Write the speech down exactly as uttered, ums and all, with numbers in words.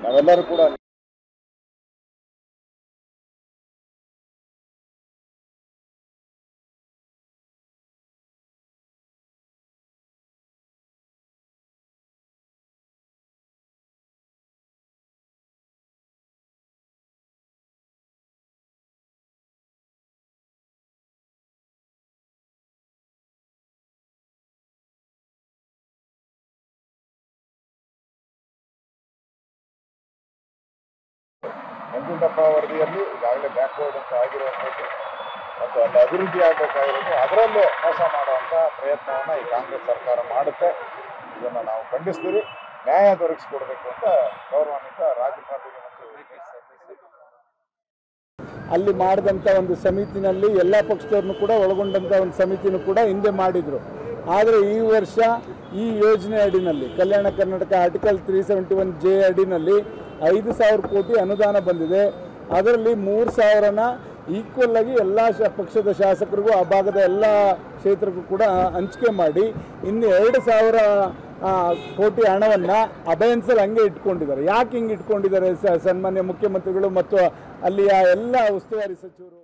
ನಾವೆಲ್ಲರೂ ಕೂಡ ನಂಜುಂಡಪ್ಪ ವರದಿಯಲ್ಲಿ ಈಗಾಗಲೇ ಬ್ಯಾಕ್ವರ್ಡ್ ಅಂತ ಆಗಿರುವಂಥದ್ದು ಮತ್ತು ಅಲ್ಲಿ ಅಭಿವೃದ್ಧಿ ಆಗಬೇಕಾಗಿರೋದು ಅದರಲ್ಲೇ ಮೋಸ ಮಾಡುವಂಥ ಪ್ರಯತ್ನವನ್ನು ಈ ಕಾಂಗ್ರೆಸ್ ಸರ್ಕಾರ ಮಾಡುತ್ತೆ. ಇದನ್ನು ನಾವು ಖಂಡಿಸ್ತೀವಿ. ನ್ಯಾಯ ದೊರಕಿಸಿಕೊಡ್ಬೇಕು ಅಂತ ಗೌರವಾನ್ವಿತ ರಾಜ್ಯಪಾಲರಿಗೆ ಮತ್ತು ಅಲ್ಲಿ ಮಾಡಿದಂಥ ಒಂದು ಸಮಿತಿನಲ್ಲಿ ಎಲ್ಲ ಪಕ್ಷದವ್ರನ್ನು ಕೂಡ ಒಳಗೊಂಡಂಥ ಒಂದು ಸಮಿತಿನೂ ಕೂಡ ಹಿಂದೆ ಮಾಡಿದರು. ಆದರೆ ಈ ವರ್ಷ ಈ ಯೋಜನೆ ಅಡಿನಲ್ಲಿ Kalyana Karnataka article three seventy one J ಅಡಿನಲ್ಲಿ ಐದು ಸಾವಿರ ಕೋಟಿ ಅನುದಾನ ಬಂದಿದೆ. ಅದರಲ್ಲಿ ಮೂರು ಸಾವಿರನ ಈಕ್ವಲ್ ಆಗಿ ಎಲ್ಲ ಶ ಪಕ್ಷದ ಶಾಸಕರಿಗೂ ಆ ಭಾಗದ ಎಲ್ಲ ಕ್ಷೇತ್ರಕ್ಕೂ ಕೂಡ ಹಂಚಿಕೆ ಮಾಡಿ ಇನ್ನು ಎರಡು ಸಾವಿರ ಕೋಟಿ ಹಣವನ್ನು ಅಬಯನ್ಸಲ್ಲಿ ಹಂಗೆ ಇಟ್ಕೊಂಡಿದ್ದಾರೆ. ಯಾಕೆ ಹಿಂಗೆ ಇಟ್ಕೊಂಡಿದ್ದಾರೆ? ಸನ್ಮಾನ್ಯ ಮುಖ್ಯಮಂತ್ರಿಗಳು ಮತ್ತು ಅಲ್ಲಿಯ ಎಲ್ಲ ಉಸ್ತುವಾರಿ ಸಚಿವರು